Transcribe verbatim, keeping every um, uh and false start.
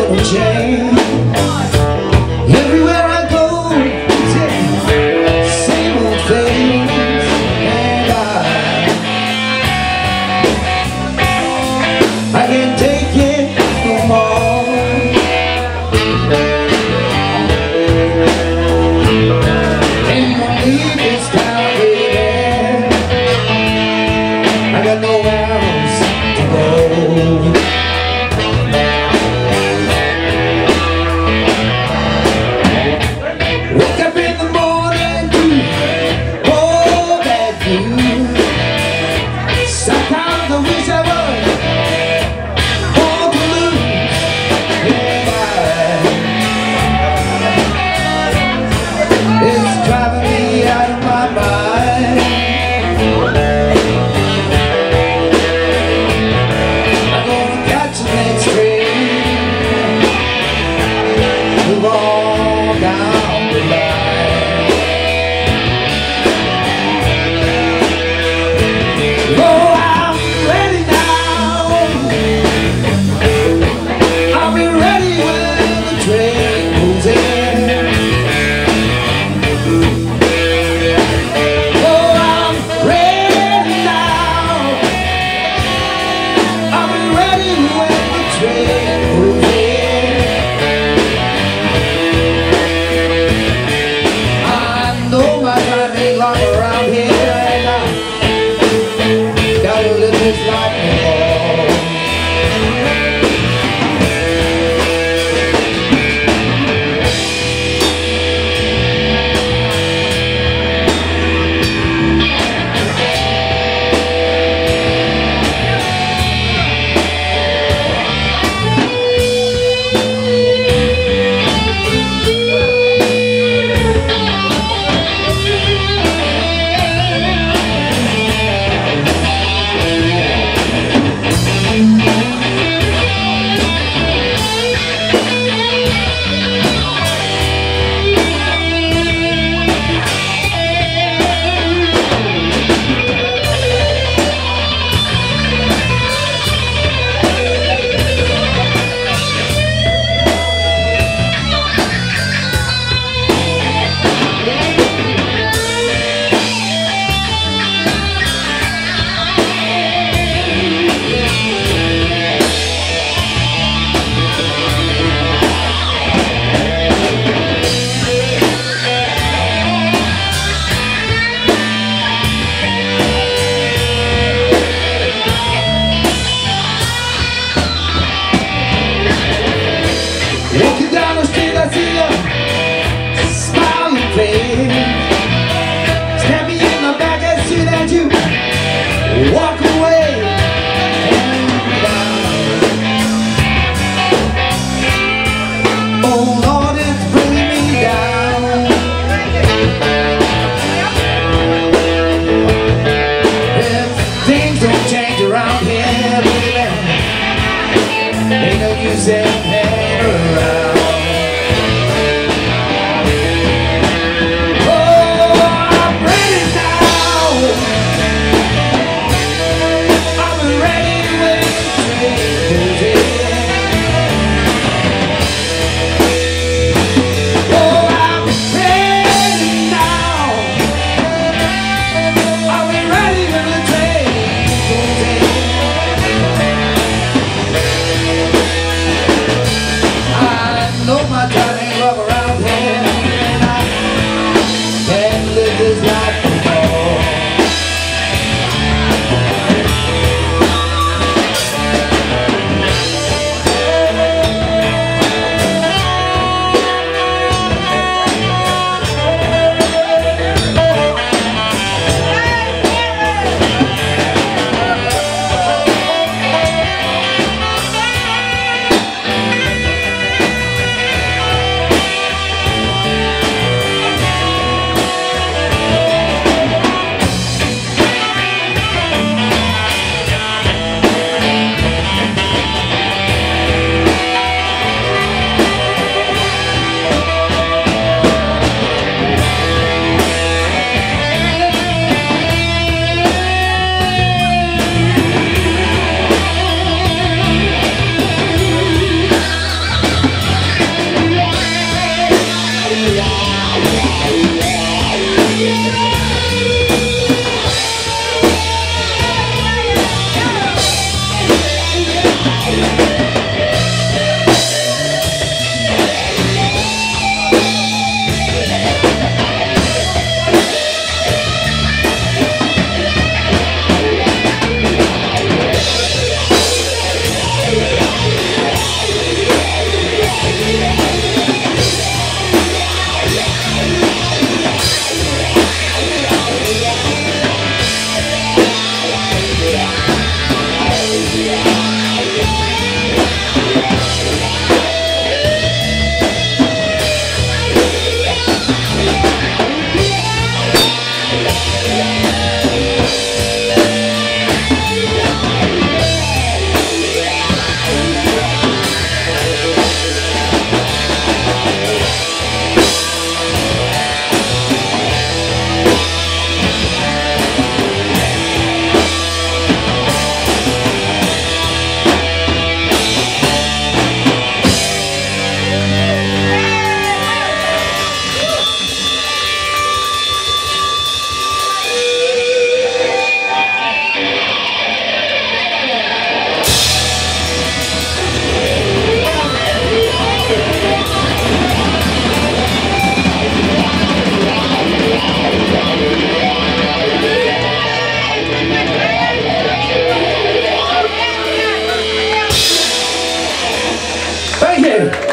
will change. Everywhere I go, same old things, and I, I can't take it no more. Ain't gonna leave this town, baby. I got nowhere else to go. Woke up in the morning to all that view. Sometimes I wish I was born to lose. Yeah, it's driving me out of my mind. I'm gonna catch the next train, move on down the line. Oh, I'm ready now. I'll be ready when the train moves in. Oh, I'm ready now. I'll be ready when the train moves in. I know my time ain't long around here, and I gotta live this life more. Walking down the street, I see a smiling face. Stab me in the back, I see that you walk away. Oh Lord, it's bringing me down. If things don't change around here, baby, ain't no use in hanging around. Oh, I'm ready now. I'm ready when the train goes in. Oh, I'm ready now. I'll be ready when the train goes in. Thank you.